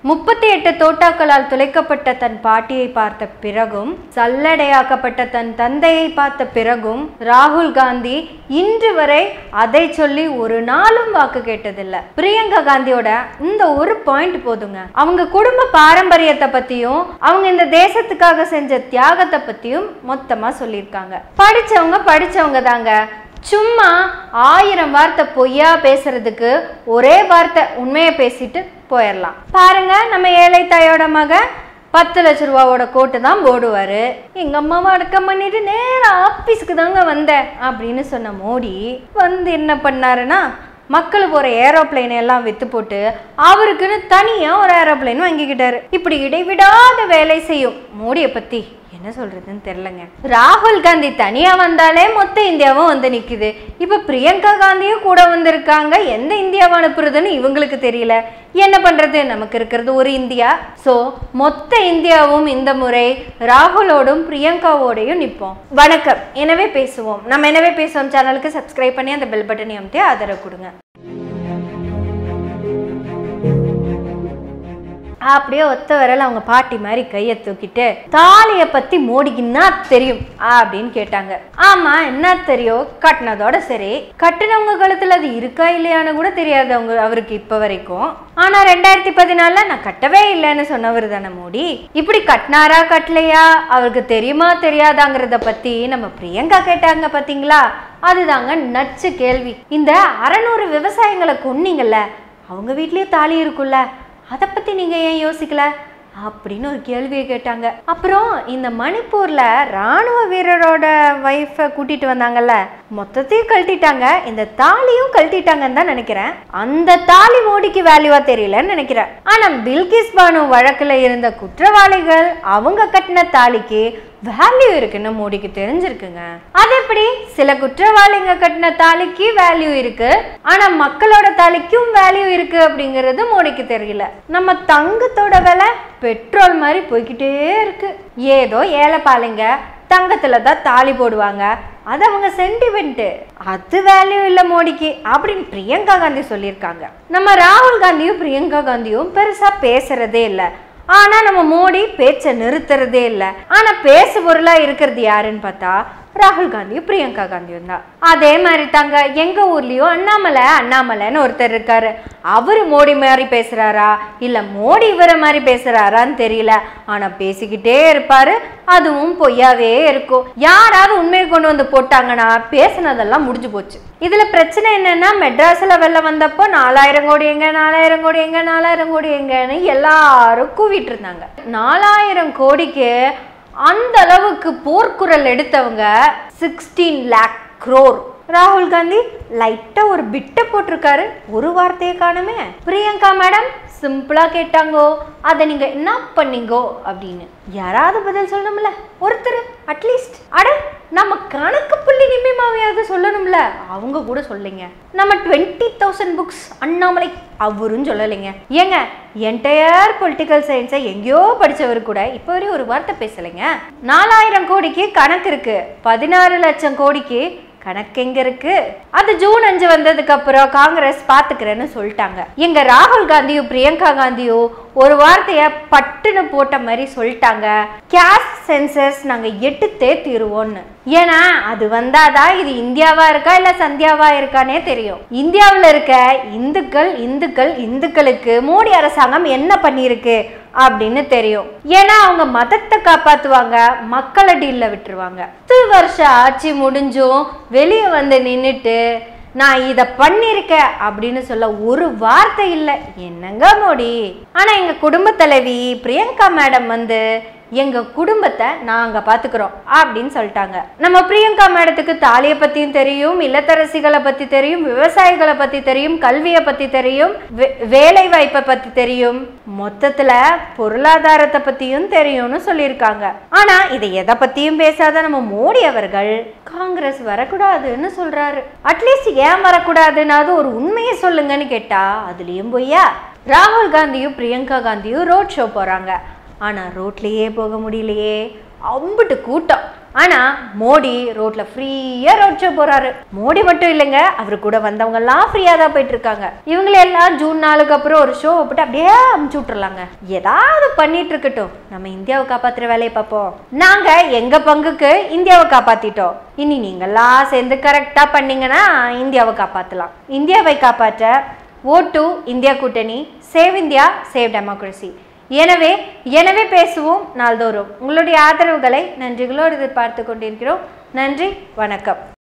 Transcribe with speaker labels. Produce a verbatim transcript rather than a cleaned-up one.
Speaker 1: முப்பத்தி எட்டு தோட்டாக்களால் துளைக்கப்பட்ட தன் பாட்டியை பார்த்த பிறகும் சல்லடையாக்கப்பட்ட தன் தந்தையை பார்த்த பிறகும் ராகுல் காந்தி இன்று வரை அதை சொல்லி ஒரு நாளும் வாக்கு கேட்டதில்லை. பிரியங்கா காந்தியோட இந்த ஒரு பாயிண்ட் போதுங்க. அவங்க குடும்ப பாரம்பரியத்தை பத்தியும் அவங்க இந்த தேசத்துக்காக செஞ்ச தியாகத்தை பத்தியும் மொத்தமா சொல்லியிருக்காங்க. படிச்சவங்க படிச்சவங்க தாங்க. சும்மா ஆயிரம் வார்த்தை பொய்யா பேசுறதுக்கு ஒரே வார்த்தை உண்மையை பேசிட்டு போயிடலாம். பாருங்க, நம்ம ஏழை தாயோட மக பத்து லட்ச ரூபாவோட கோட்டு தான் போடுவாரு. எங்க அம்மாவை அடக்கம் பண்ணிட்டு நேரம் ஆபீஸ்க்கு தாங்க வந்தேன் அப்படின்னு சொன்ன மோடி வந்து என்ன பண்ணாருன்னா, மக்கள் போற ஏரோப்ளைன் எல்லாம் வித்து போட்டு அவருக்குன்னு தனியா ஒரு ஏரோப்ளைன் வாங்கிக்கிட்டாரு. இப்படி இடைவிடாத வேலை செய்யும் மோடியை பத்தி என்ன சொல்றதுன்னு தெரியலங்க. ராகுல் காந்தி தனியா வந்தாலே மொத்த இந்தியாவும் வந்து நிக்குது. இப்ப பிரியங்கா காந்தியும் கூட வந்திருக்காங்க. எந்த இந்தியாவை அனுப்புறதுன்னு இவங்களுக்கு தெரியல. என்ன பண்றது, நமக்கு இருக்கிறது ஒரு இந்தியா. சோ மொத்த இந்தியாவும் இந்த முறை ராகுலோடும் பிரியங்காவோடையும் நிற்போம். வணக்கம், எனவே பேசுவோம். நம்ம எனவே பேசுவோம் சேனலுக்கு சப்ஸ்கிரைப் பண்ணி அந்த பெல் பட்டனை அமுத்தி ஆதரவு கொடுங்க. அப்படியே ஒத்த விரல் அவங்க பாட்டி மாதிரி கையை தூக்கிட்டு தாலிய பத்தி மோடிக்கு என்ன தெரியும் அப்படின்னு கேட்டாங்க. ஆமா, என்ன தெரியும், கட்டினதோட சரி. கட்டினவங்க கழுத்துல அது இருக்கா இல்லையான்னு கூட தெரியாது அவங்க அவருக்கு இப்ப வரைக்கும். ஆனா ரெண்டாயிரத்தி பதினாலுல நான் கட்டவே இல்லைன்னு சொன்னவர் தானே மோடி. இப்படி கட்டினாரா கட்டலையா அவருக்கு தெரியுமா தெரியாதாங்கிறத பத்தி நம்ம பிரியங்கா கேட்டாங்க பாத்தீங்களா, அதுதாங்க நச்சு கேள்வி. இந்த அறநூறு விவசாயிகளை கொன்னீங்கல்ல, அவங்க வீட்லயும் தாலி இருக்குல்ல, அதை பத்தி நீங்க ஏன் யோசிக்கல அப்படின்னு ஒரு கேள்வியை கேட்டாங்க. அப்புறம் இந்த மணிப்பூர்ல ராணுவ வீரரோட வைஃபை கூட்டிட்டு வந்தாங்கல்ல, மொத்தத்தையும் கழட்டிட்டாங்க, இந்த தாலியும் கழட்டிட்டாங்கன்னு தான் நினைக்கிறேன். அந்த தாலி மோடிக்கு வேல்யூவா தெரியலன்னு நினைக்கிறேன். ஆனா பில்கிஸ் பானு வழக்குல இருந்த குற்றவாளிகள் அவங்க கட்டின தாலிக்கு வேல்யூ இருக்குன்னு மோடிக்கு தெரிஞ்சிருக்குங்க. அது எப்படி சில குற்றவாளிங்க கட்டின தாலிக்கு வேல்யூ இருக்கு, ஆனா மக்களோட தாலிக்கும் வேல்யூ இருக்கு அப்படிங்கிறது மோடிக்கு தெரியல. நம்ம தங்கத்தோட விலை பெட்ரோல் மாதிரி போய்கிட்டே இருக்கு. ஏதோ ஏழைப்பாளைங்க தங்கத்துல தான் தாலி போடுவாங்க, அது அவங்க சென்டிமெண்ட், அது வேல்யூ இல்ல மோடிக்கு அப்படின்னு பிரியங்கா காந்தி சொல்லியிருக்காங்க. நம்ம ராகுல் காந்தியும் பிரியங்கா காந்தியும் பெருசா பேசுறதே இல்லை. ஆனா நம்ம மோடி பேச்சை நிறுத்துறதே இல்லை. ஆனா பேசு பொருளா இருக்கிறது யாருன்னு பார்த்தா ராகுல் காந்தியும் பிரியங்கா காந்தியும் தான். அதே மாதிரி தாங்க எங்க ஊர்லயும் அண்ணாமலை அண்ணாமலைன்னு ஒருத்தர் இருக்காரு. அவரு மோடி மாதிரி பேசுறாரா இல்ல மோடி இவரை மாதிரி பேசுறாரான்னு தெரியல. ஆனா பேசிக்கிட்டே இருப்பாரு, அதுவும் பொய்யாவே இருக்கும். யாராவது உண்மையை கொண்டு வந்து போட்டாங்கன்னா பேசினதெல்லாம் முடிஞ்சு போச்சு. இதுல பிரச்சனை என்னன்னா, மெட்ராஸ்ல வெள்ளம் வந்தப்போ நாலாயிரம் கோடி எங்க நாலாயிரம் கோடி எங்க நாலாயிரம் கோடி எங்கன்னு எல்லாரும் கூவிட்டு இருந்தாங்க. நாலாயிரம் கோடிக்கு அந்த அளவுக்கு போர்க்குரல் எடுத்தவங்க சிக்ஸ்டீன் லேக் க்ரோர். ராகுல் காந்தி லைட்டா ஒரு பிட்ட போட்டிருக்காரு, ஒரு வார்த்தையை காணுமே. பிரியங்கா மேடம் சிம்பிளா கேட்டாங்கோ, அதை நீங்க என்ன பண்ணீங்கோ அப்படின்னு யாராவது பதில் சொல்லணும்ல, ஒருத்தர் அட்லீஸ்ட். அட நம்ம கணக்கு புள்ளி நிமிமாவையாவது சொல்லணும்ல, அவங்க கூட சொல்லிங்க. நம்ம டுவெண்ட்டி தௌசண்ட் புக்ஸ் அண்ணாமலை அவரும் சொல்லலைங்க. ஏங்க என்டையர் பொலிட்டிக்கல் சயின்ஸை எங்கேயோ படிச்சவர் கூட இப்ப வரையும் ஒரு வார்த்தை பேசலைங்க. நாலாயிரம் கோடிக்கு கணக்கு இருக்கு, பதினாறு லட்சம் கோடிக்கு கணக்கு எங்க இருக்கு? அது ஜூன் அஞ்சு வந்ததுக்கு அப்புறம் காங்கிரஸ் பாத்துக்கிறேன்னு சொல்லிட்டாங்க. எங்க ராகுல் காந்தியும் பிரியங்கா காந்தியும் ஒரு வார்த்தைய பட்டுன்னு போட்ட மாதிரி சொல்லிட்டாங்க, கேஸ்ட் சென்சஸ் நாங்க எட்டுத்தே தீருவோம்னு. ஏன்னா அது வந்தாதான் இது இந்தியாவா இருக்கா இல்ல சந்தியாவா இருக்கானே தெரியும். இந்தியாவில் இருக்க இந்துக்கள் இந்துக்கள் இந்துக்களுக்கு மோடி அரசாங்கம் என்ன பண்ணிருக்கு அப்படின்னு தெரியும். ஏன்னா அவங்க மதத்தை காப்பாத்துவாங்க, மக்களை டீல்ல விட்டுருவாங்க. பத்து வருஷம் ஆட்சி முடிஞ்சும் வெளியே வந்து நின்றுட்டு நான் இதை பண்ணிருக்கேன் அப்படின்னு சொல்ல ஒரு வார்த்தை இல்லை. என்னங்க மோடி? ஆனா எங்க குடும்ப தலைவி பிரியங்கா மேடம் வந்து எங்க குடும்பத்தை நாங்க பாத்துக்கிறோம் அப்படின்னு சொல்லிட்டாங்க. நம்ம பிரியங்கா மேடத்துக்கு தாலியை பத்தியும் தெரியும், இல்லத்தரசிகளை பத்தி தெரியும், விவசாயிகளை பத்தி தெரியும், கல்வியை பத்தி தெரியும், வேலை வாய்ப்பை பத்தி தெரியும், மொத்தத்துல பொருளாதாரத்தை பத்தியும் தெரியும்னு சொல்லியிருக்காங்க. ஆனா இதை எதை பத்தியும் பேசாத நம்ம மோடி அவர்கள் காங்கிரஸ் வரக்கூடாதுன்னு சொல்றாரு. அட்லீஸ்ட் ஏன் வரக்கூடாதுன்னாவது ஒரு உண்மையை சொல்லுங்கன்னு கேட்டா அதுலயும் பொய்யா. ராகுல் காந்தியும் பிரியங்கா காந்தியும் ரோட் ஷோ போறாங்க. ஆனா ரோட்லயே போக முடியலையே, அம்பிட்டு கூட்டம். ஆனா மோடி ரோட்ல ஃப்ரீயா ரோட் ஷோ போறாரு. மோடி மட்டும் இல்லைங்க, அவரு கூட வந்தவங்க எல்லாம் ஃப்ரீயா தான் போயிட்டு இருக்காங்க. இவங்கள எல்லாம் ஜூன் நாலுக்கு அப்புறம் ஒரு ஷோ போட்டு அப்படியே அமுச்சு விட்டுறலாங்க. ஏதாவது பண்ணிட்டு இருக்கட்டும், நம்ம இந்தியாவை காப்பாத்துற வேலையை பார்ப்போம். நாங்க எங்க பங்குக்கு இந்தியாவை காப்பாத்திட்டோம், இனி நீங்கெல்லாம் சேர்ந்து கரெக்டா பண்ணீங்கன்னா இந்தியாவை காப்பாத்தலாம். இந்தியாவை காப்பாற்ற ஓட் டு இந்தியா கூட்டணி, சேவ் இந்தியா, சேவ் டெமோக்ரஸி. எனவே எனவே பேசுவோம் நாள்தோறும். உங்களுடைய ஆதரவுகளை நன்றிகளோடு எதிர்பார்த்து கொண்டிருக்கிறோம். நன்றி, வணக்கம்.